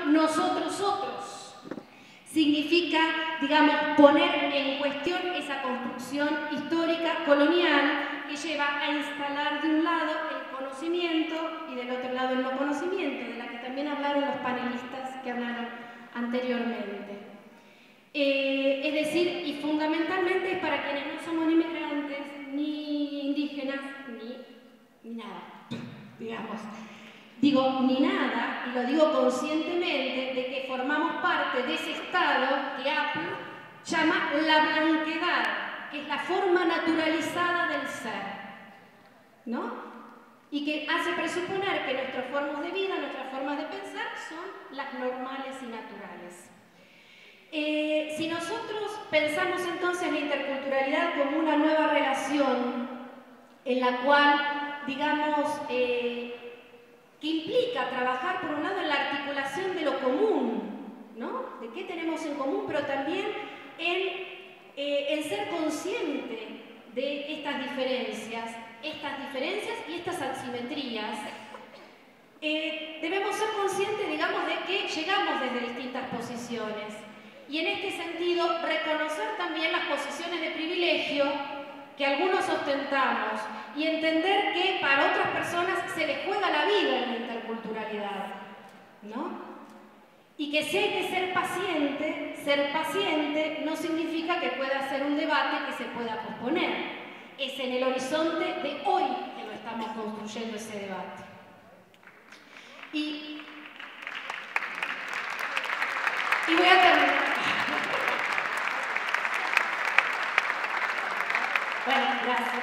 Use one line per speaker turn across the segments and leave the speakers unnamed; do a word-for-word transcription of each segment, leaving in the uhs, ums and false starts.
nosotros otros. Significa, digamos, poner en cuestión esa construcción histórica colonial que lleva a instalar de un lado el conocimiento y del otro lado el no conocimiento, de la que también hablaron los panelistas que hablaron anteriormente. Eh, es decir, y fundamentalmente es para quienes no somos ni migrantes, ni indígenas, ni, ni nada, digamos. Digo ni nada, y lo digo conscientemente, de que formamos parte de ese estado que Apple llama la blanquedad, que es la forma naturalizada del ser, ¿no? Y que hace presuponer que nuestras formas de vida, nuestras formas de pensar son las normales y naturales. Eh, si nosotros pensamos entonces la interculturalidad como una nueva relación en la cual, digamos, eh, que implica trabajar por un lado en la articulación de lo común, ¿no? De qué tenemos en común, pero también en, eh, en ser consciente de estas diferencias, estas diferencias y estas asimetrías. Eh, debemos ser conscientes, digamos, de que llegamos desde distintas posiciones y en este sentido reconocer también las posiciones de privilegio que algunos ostentamos y entender que para otras personas se les juega la vida en la interculturalidad, ¿no? Y que si hay que ser paciente, ser paciente no significa que pueda ser un debate que se pueda posponer. Es en el horizonte de hoy que lo estamos construyendo ese debate. Y, y voy a terminar. Bueno, gracias.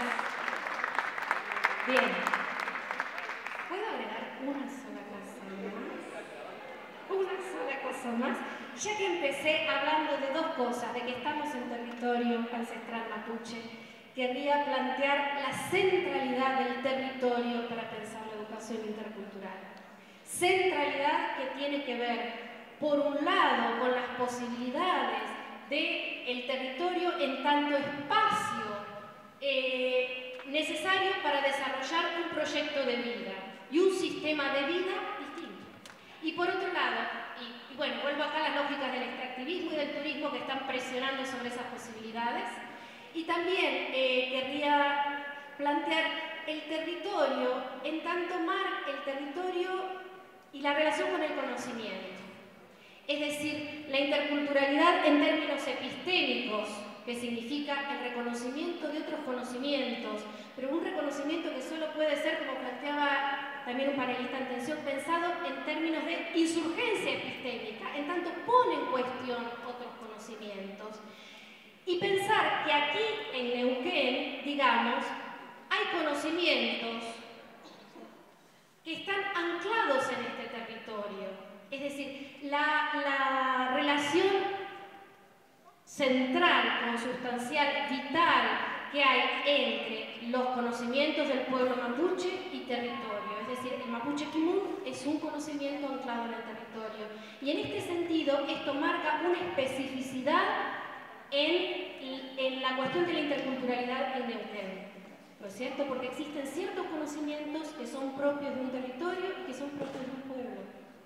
Bien. ¿Puedo agregar una sola cosa más? Una sola cosa más. Ya que empecé hablando de dos cosas, de que estamos en territorio ancestral mapuche, querría plantear la centralidad del territorio para pensar la educación intercultural. Centralidad que tiene que ver, por un lado, con las posibilidades del territorio en tanto espacio Eh, necesario para desarrollar un proyecto de vida y un sistema de vida distinto. Y por otro lado, y, y bueno, vuelvo acá a las lógicas del extractivismo y del turismo que están presionando sobre esas posibilidades, y también eh, querría plantear el territorio en tanto mar, el territorio y la relación con el conocimiento. Es decir, la interculturalidad en términos epistémicos, que significa el reconocimiento de otros conocimientos, pero un reconocimiento que solo puede ser, como planteaba también un panelista en tensión, pensado en términos de insurgencia epistémica, en tanto pone en cuestión otros conocimientos. Y pensar que aquí en Neuquén, digamos, hay conocimientos que están anclados en este territorio. Es decir, la, la relación central, consustancial, vital que hay entre los conocimientos del pueblo mapuche y territorio. Es decir, el mapuche quimún es un conocimiento anclado en el territorio. Y en este sentido, esto marca una especificidad en, en la cuestión de la interculturalidad en Neuquén. ¿No es cierto? Porque existen ciertos conocimientos que son propios de un territorio y que son propios de un pueblo.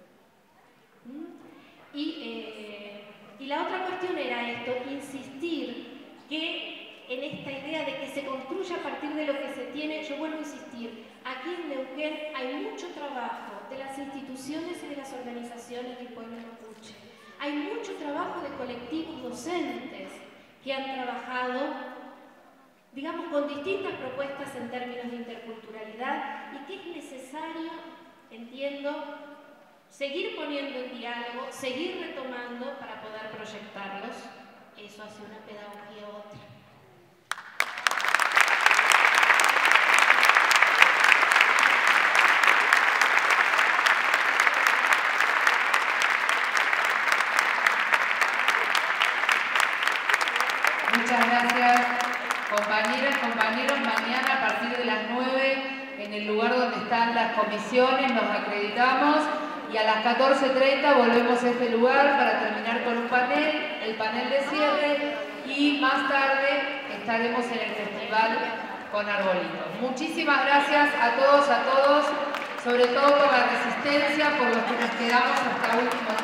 ¿Mm? Y... Eh, Y la otra cuestión era esto, insistir que en esta idea de que se construye a partir de lo que se tiene, yo vuelvo a insistir, aquí en Neuquén hay mucho trabajo de las instituciones y de las organizaciones del pueblo mapuche. Hay mucho trabajo de colectivos docentes que han trabajado, digamos, con distintas propuestas en términos de interculturalidad y que es necesario, entiendo, seguir poniendo en diálogo, seguir retomando para poder proyectarlos. Eso hace una pedagogía u otra.
Muchas gracias, compañeras, compañeros. Mañana a partir de las nueve, en el lugar donde están las comisiones, nos acreditamos. Y a las catorce treinta volvemos a este lugar para terminar con un panel, el panel de cierre, y más tarde estaremos en el festival con arbolitos. Muchísimas gracias a todos, a todos, sobre todo por la resistencia, por los que nos quedamos hasta último